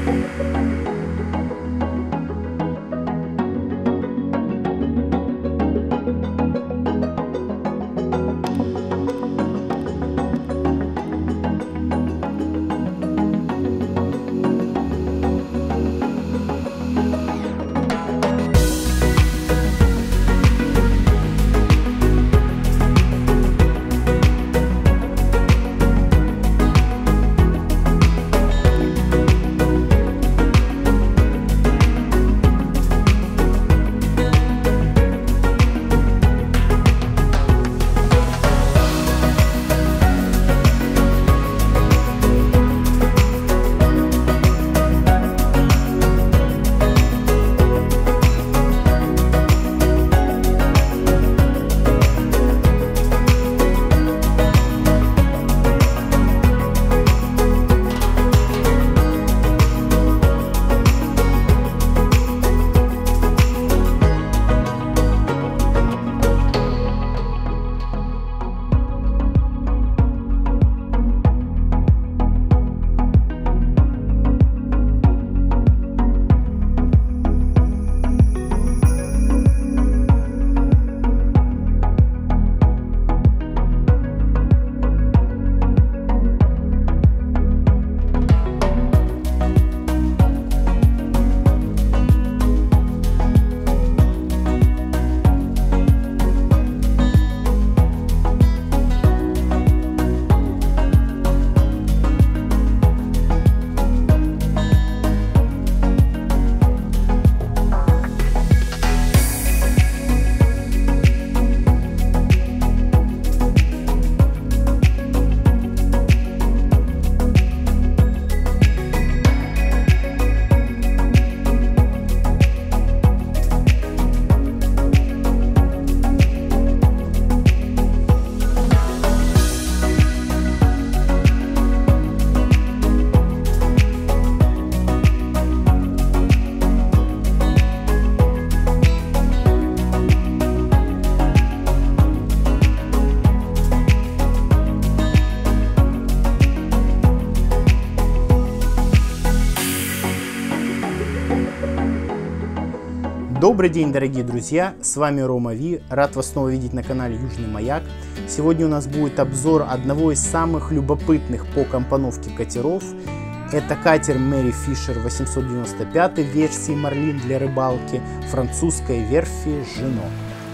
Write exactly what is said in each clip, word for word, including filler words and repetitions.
Добрый день, дорогие друзья, с вами Рома Ви, рад вас снова видеть на канале Южный Маяк. Сегодня у нас будет обзор одного из самых любопытных по компоновке катеров. Это катер Мэри Фишер восемьсот девяносто пять версии Марлин для рыбалки французской верфи Жено.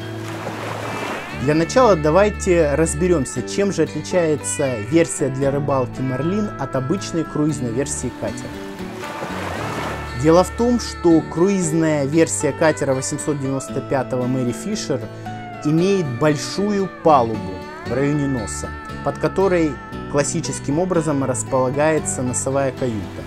Для начала давайте разберемся, чем же отличается версия для рыбалки Марлин от обычной круизной версии катера. Дело в том, что круизная версия катера восемьсот девяносто пять Мэри Фишер имеет большую палубу в районе носа, под которой классическим образом располагается носовая каюта.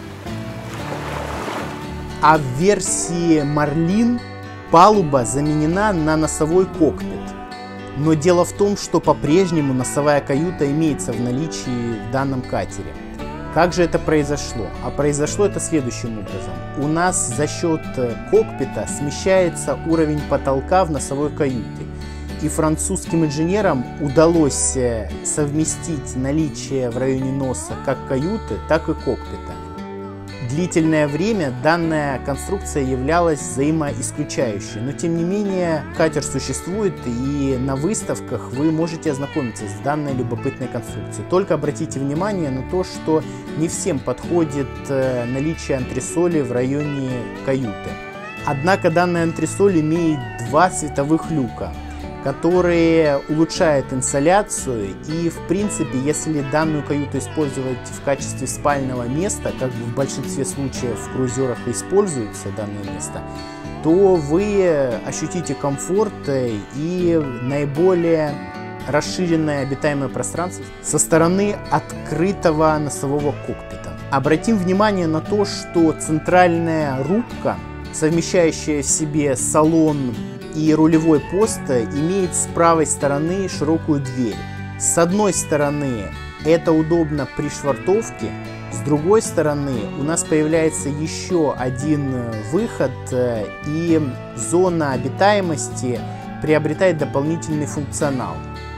А в версии Марлин палуба заменена на носовой кокпит. Но дело в том, что по-прежнему носовая каюта имеется в наличии в данном катере. Как же это произошло? А произошло это следующим образом. У нас за счет кокпита смещается уровень потолка в носовой каюте. И французским инженерам удалось совместить наличие в районе носа как каюты, так и кокпита. Длительное время данная конструкция являлась взаимоисключающей, но тем не менее катер существует, и на выставках вы можете ознакомиться с данной любопытной конструкцией. Только обратите внимание на то, что не всем подходит наличие антресоли в районе каюты. Однако данная антресоль имеет два световых люка, которые улучшают инсоляцию, и в принципе, если данную каюту использовать в качестве спального места, как в большинстве случаев в круизерах используется данное место, то вы ощутите комфорт и наиболее расширенное обитаемое пространство со стороны открытого носового кокпита. Обратим внимание на то, что центральная рубка, совмещающая в себе салон и рулевой пост, имеет с правой стороны широкую дверь. С одной стороны это удобно при швартовке, с другой стороны у нас появляется еще один выход, и зона обитаемости приобретает дополнительный функционал.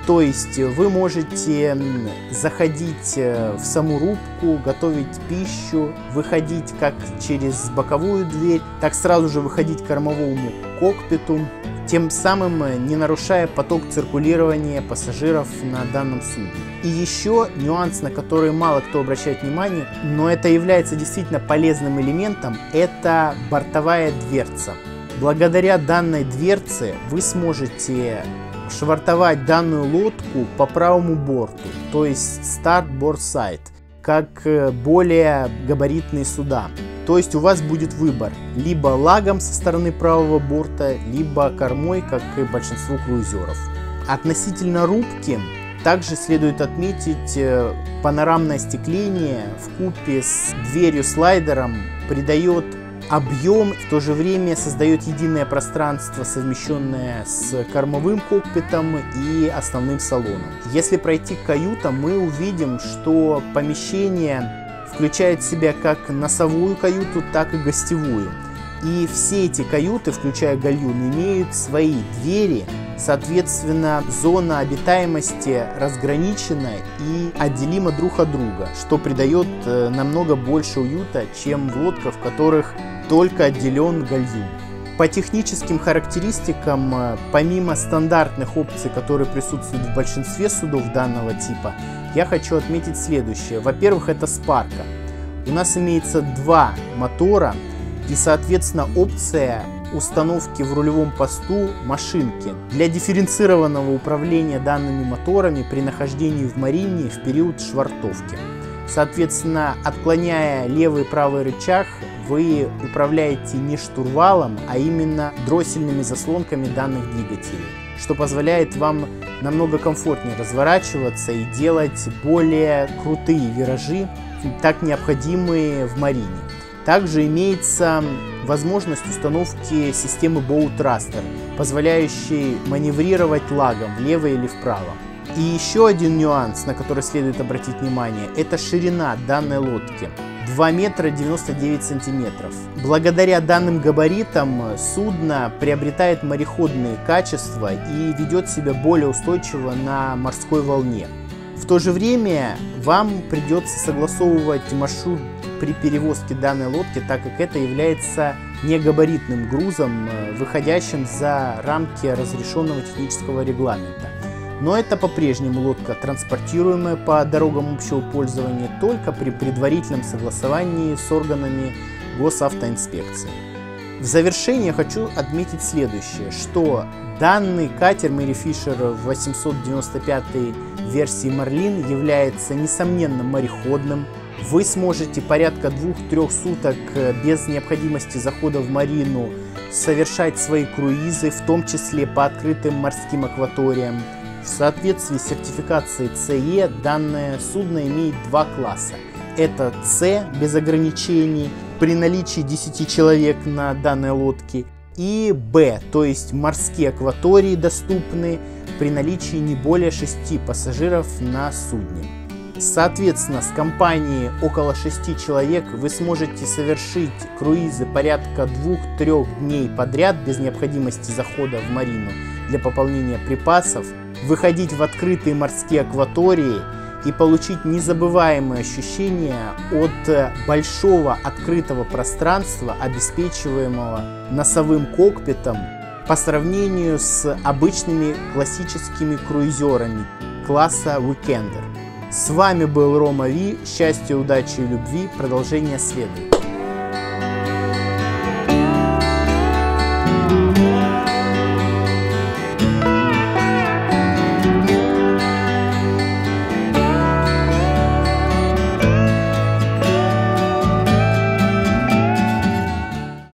То есть вы можете заходить в саму рубку, готовить пищу, выходить как через боковую дверь, так сразу же выходить к кормовому кокпиту, тем самым не нарушая поток циркулирования пассажиров на данном судне. И еще нюанс, на который мало кто обращает внимание, но это является действительно полезным элементом, это бортовая дверца. Благодаря данной дверце вы сможете швартовать данную лодку по правому борту, то есть старт-борт сайд, как более габаритные суда. То есть у вас будет выбор либо лагом со стороны правого борта, либо кормой, как и большинство круизеров. Относительно рубки также следует отметить, панорамное остекление вкупе с дверью-слайдером придает объем, в то же время создает единое пространство, совмещенное с кормовым кокпитом и основным салоном. Если пройти к каютам, мы увидим, что помещение включает в себя как носовую каюту, так и гостевую. И все эти каюты, включая гальюн, имеют свои двери, соответственно, зона обитаемости разграничена и отделима друг от друга, что придает намного больше уюта, чем в лодках, в которых только отделен гальюн. По техническим характеристикам, помимо стандартных опций, которые присутствуют в большинстве судов данного типа, я хочу отметить следующее. Во-первых, это спарка. У нас имеется два мотора и, соответственно, опция установки в рулевом посту машинки для дифференцированного управления данными моторами при нахождении в марине в период швартовки. Соответственно, отклоняя левый и правый рычаг, вы управляете не штурвалом, а именно дроссельными заслонками данных двигателей, что позволяет вам намного комфортнее разворачиваться и делать более крутые виражи, так необходимые в марине. Также имеется возможность установки системы Boat Thruster, позволяющей маневрировать лагом влево или вправо. И еще один нюанс, на который следует обратить внимание, это ширина данной лодки. два метра девяносто девять сантиметров. Благодаря данным габаритам судно приобретает мореходные качества и ведет себя более устойчиво на морской волне. В то же время вам придется согласовывать маршрут при перевозке данной лодки, так как это является негабаритным грузом, выходящим за рамки разрешенного технического регламента. Но это по-прежнему лодка, транспортируемая по дорогам общего пользования только при предварительном согласовании с органами госавтоинспекции. В завершение хочу отметить следующее, что данный катер Мэри Фишер восемьсот девяносто пятой версии Марлин является несомненно мореходным. Вы сможете порядка двух-трех суток без необходимости захода в марину совершать свои круизы, в том числе по открытым морским акваториям. В соответствии с сертификацией си и и данное судно имеет два класса. Это С без ограничений при наличии десяти человек на данной лодке, и Б, то есть морские акватории доступны при наличии не более шести пассажиров на судне. Соответственно, с компанией около шести человек вы сможете совершить круизы порядка двух-трех дней подряд без необходимости захода в марину для пополнения припасов, выходить в открытые морские акватории и получить незабываемые ощущения от большого открытого пространства, обеспечиваемого носовым кокпитом, по сравнению с обычными классическими круизерами класса Weekender. С вами был Рома Ви. Счастья, удачи и любви. Продолжение следует.